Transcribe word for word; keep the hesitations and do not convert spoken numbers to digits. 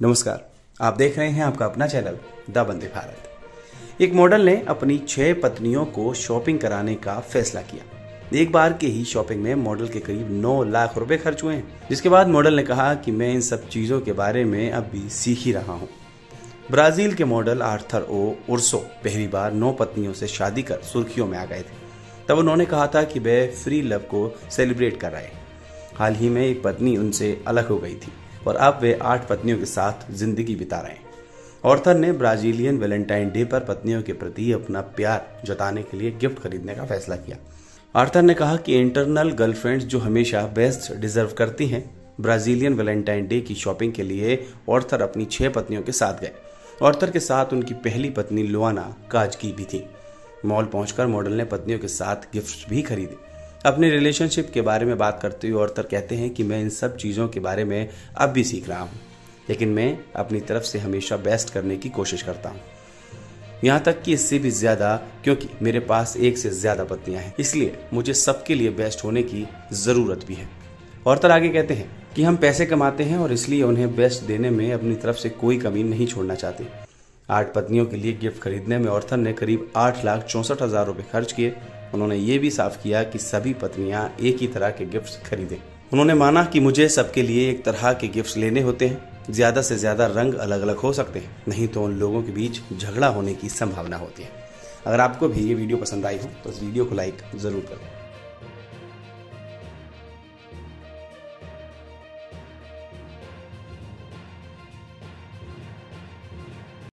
नमस्कार, आप देख रहे हैं आपका अपना चैनल द वंदे भारत। एक मॉडल ने अपनी छह पत्नियों को शॉपिंग कराने का फैसला किया। एक बार के ही शॉपिंग में मॉडल के करीब नौ लाख रुपए खर्च हुए हैं, जिसके बाद मॉडल ने कहा कि मैं इन सब चीजों के बारे में अब भी सीख ही रहा हूँ। ब्राजील के मॉडल आर्थर ओ उर्सो पहली बार नौ पत्नियों से शादी कर सुर्खियों में आ गए थे। तब उन्होंने कहा था कि वे फ्री लव को सेलिब्रेट कर रहे हैं। हाल ही में एक पत्नी उनसे अलग हो गई थी और अब वे आठ पत्नियों के साथ जिंदगी बिता रहे हैं। ऑर्थर ने ब्राजीलियन वैलेंटाइन डे पर पत्नियों के प्रति अपना प्यार जताने के लिए गिफ्ट खरीदने का फैसला किया। आर्थर ने कहा कि इंटरनल गर्लफ्रेंड्स जो हमेशा बेस्ट डिजर्व करती हैं। ब्राजीलियन वैलेंटाइन डे की शॉपिंग के लिए ऑर्थर अपनी छह पत्नियों के साथ गए। ऑर्थर के साथ उनकी पहली पत्नी लुआना काजकी भी थी। मॉल पहुंचकर मॉडल ने पत्नियों के साथ गिफ्ट भी खरीदे। अपने रिलेशनशिप के बारे में बात करते हुए ऑर्थर कहते हैं कि मैं इन सब चीज़ों के बारे में अब भी सीख रहा हूँ, लेकिन मैं अपनी तरफ से हमेशा बेस्ट करने की कोशिश करता हूँ, यहाँ तक कि इससे भी ज़्यादा, क्योंकि मेरे पास एक से ज़्यादा पत्नियाँ हैं, इसलिए मुझे सबके लिए बेस्ट होने की ज़रूरत भी है। ऑर्थर आगे कहते हैं कि हम पैसे कमाते हैं और इसलिए उन्हें बेस्ट देने में अपनी तरफ से कोई कमी नहीं छोड़ना चाहते। आठ पत्नियों के लिए गिफ्ट खरीदने में ऑर्थर ने करीब आठ लाख चौंसठ हजार रुपये खर्च किए। उन्होंने ये भी साफ किया कि सभी पत्नियां एक ही तरह के गिफ्ट्स खरीदें। उन्होंने माना कि मुझे सबके लिए एक तरह के गिफ्ट्स लेने होते हैं। ज्यादा से ज्यादा रंग अलग अलग हो सकते हैं, नहीं तो उन लोगों के बीच झगड़ा होने की संभावना होती है। अगर आपको भी ये वीडियो पसंद आई हो तो इस वीडियो को लाइक जरूर करें।